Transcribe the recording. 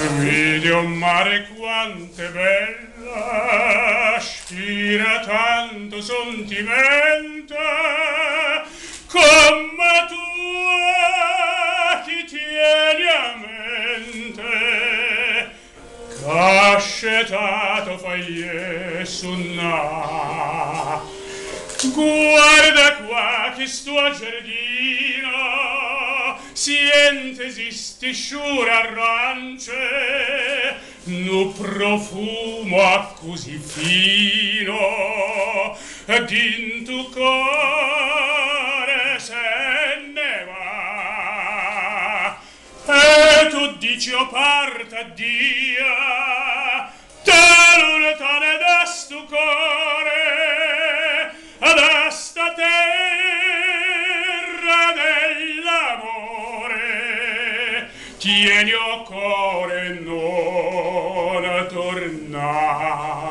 Vedi un mare quanto è bella, aspira tanto sentimento, come tu ti tieni a mente, cascetato fai suonà. Guarda qua che sto a giardino, sientesi sti sciure arance, no profumo così fino, din tu cuore se ne va. E tu dici o parta Dio, te lontane da sto cuore, da sta terra dell'amore, tieni o cuore non tornare.